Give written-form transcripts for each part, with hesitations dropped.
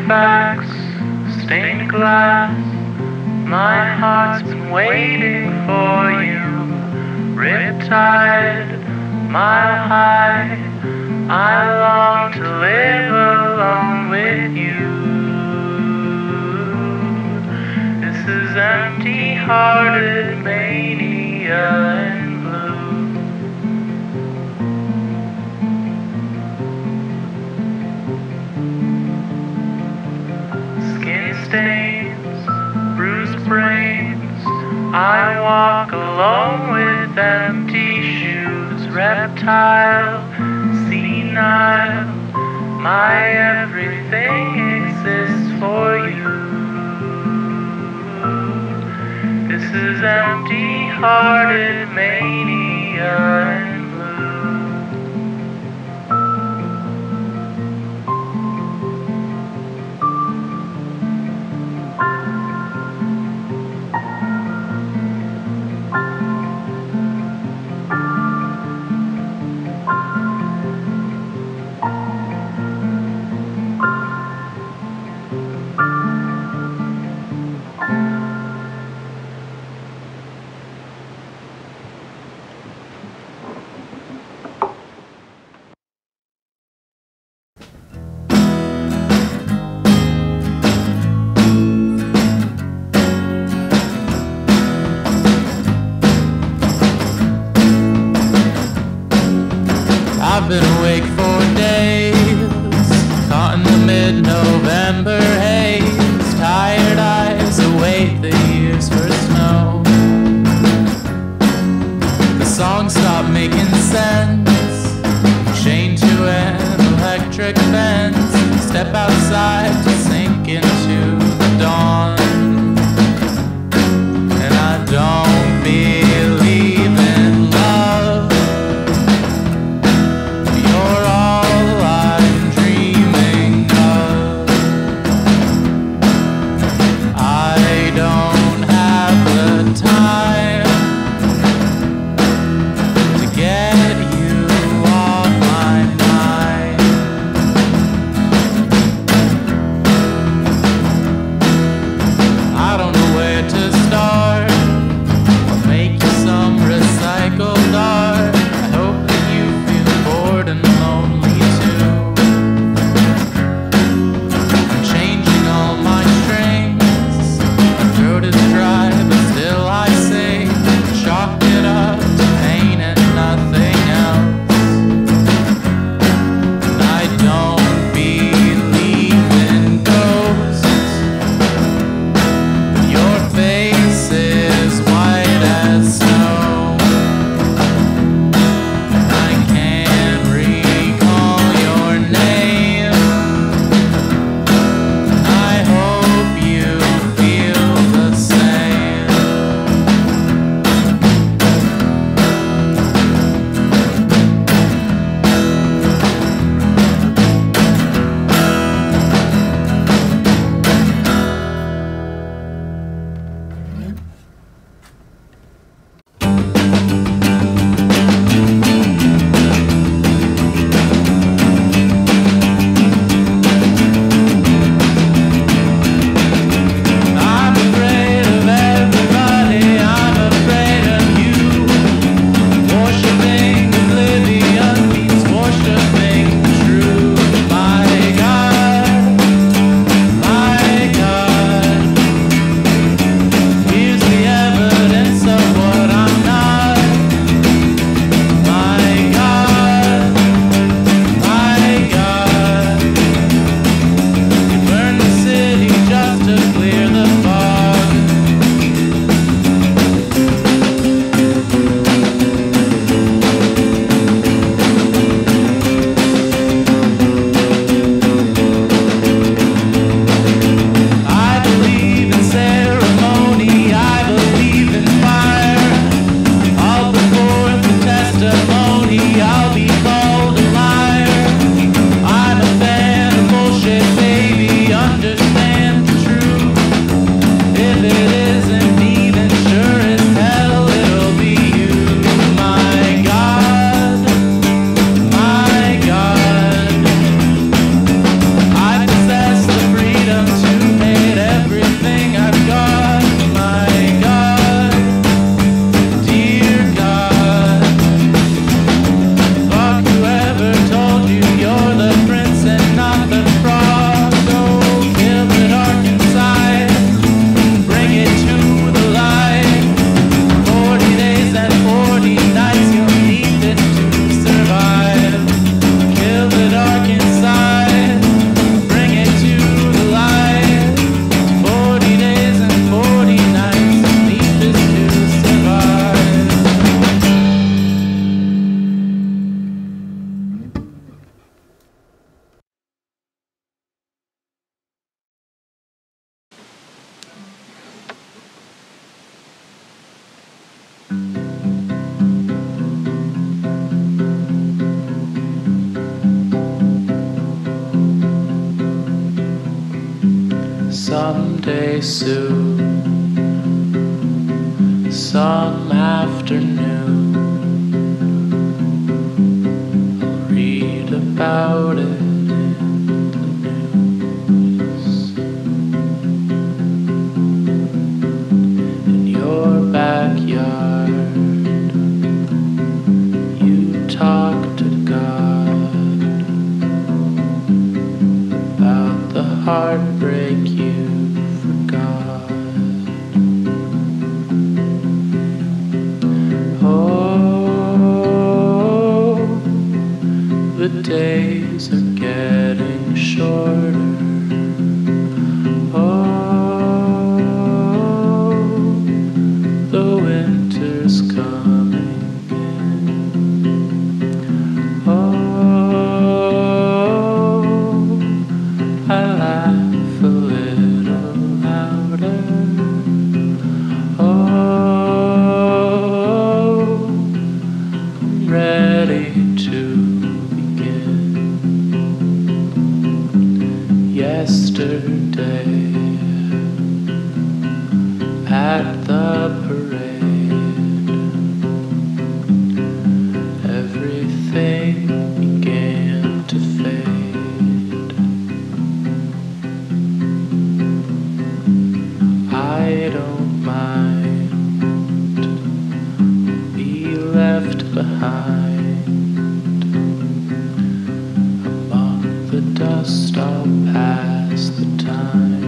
artifacts, stained glass. My heart's been waiting for you. Riptide, mile high. I long to live alone with you. This is empty-hearted mania and blue. Skin stains, bruised brains. I walk alone with empty shoes. Reptile, senile. My everything exists for you. This is empty-hearted mania and blue. I've been awake for days, caught in the mid-November haze. Tired eyes await the years for snow. The song stopped making sense, chained to an electric fence. Step outside to sink into the dawn. And I don't believe in love. You're all I'm dreaming of. I don't have the time to get you off my mind. someday soon, some afternoon, I'll read about it in the news. In your backyard, you talk to God about the heartbreak you forgot. Oh, the days are getting shorter. Oh, the winter's coming in. Oh, I laugh a little louder. Oh, I'm ready to begin. Yesterday, at the parade, everything began to fade. I don't mind, be left behind. Among the dust I'll pass the time.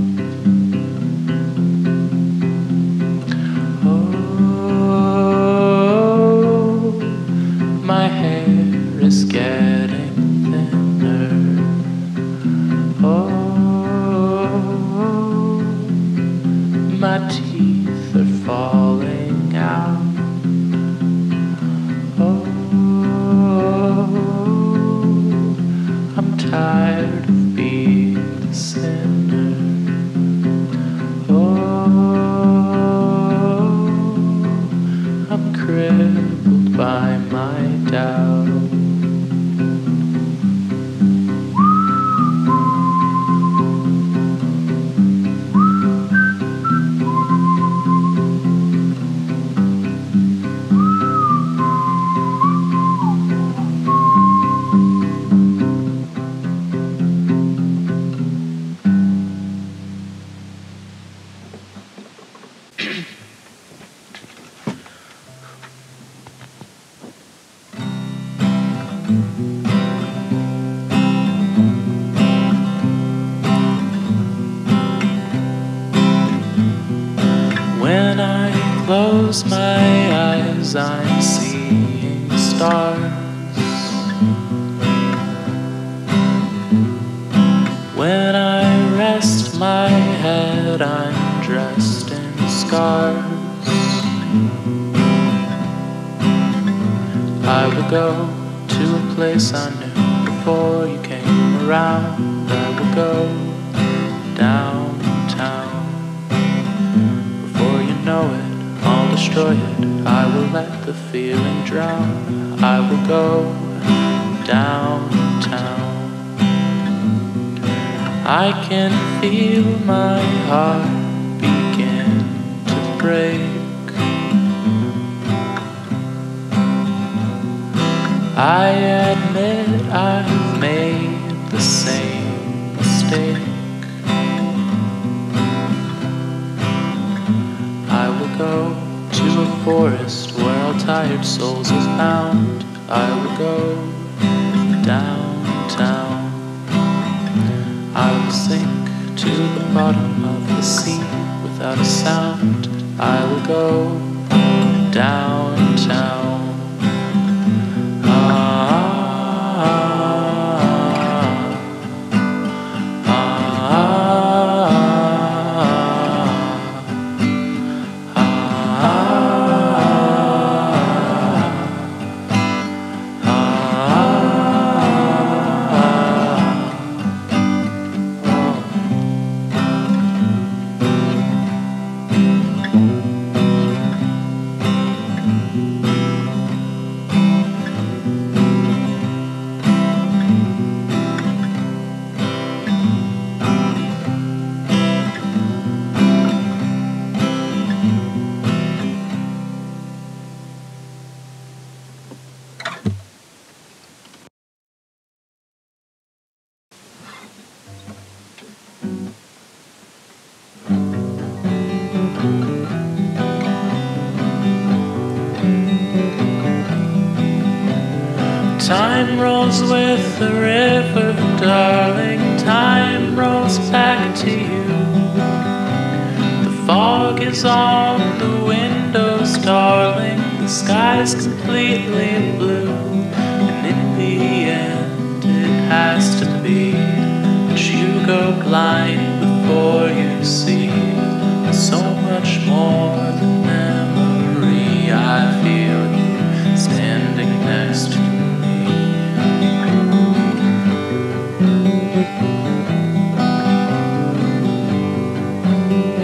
Oh, my hair is getting thinner. Oh, my teeth are falling out. Oh, I'm tired of being the sinner. Oh, I'm crippled by my doubt. When I close my eyes, I'm seeing stars. When I rest my head, I'm dressed in scars. I will go to a place I knew before you came around. I will go downtown. Before you know it, I'll destroy it. I will let the feeling drown. I will go downtown. I can feel my heart begin to break. I admit I've made the same mistake. I will go to a forest where all tired souls are found. I will go downtown. I will sink to the bottom of the sea without a sound. I will go downtown. Time rolls with the river, darling. Time rolls back to you. The fog is on the windows, darling. The sky's completely blue. And in the end, it has to be that you go blind before you see. So much more than memory. I feel you standing next to me.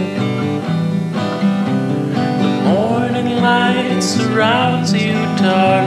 The morning light surrounds you, darling.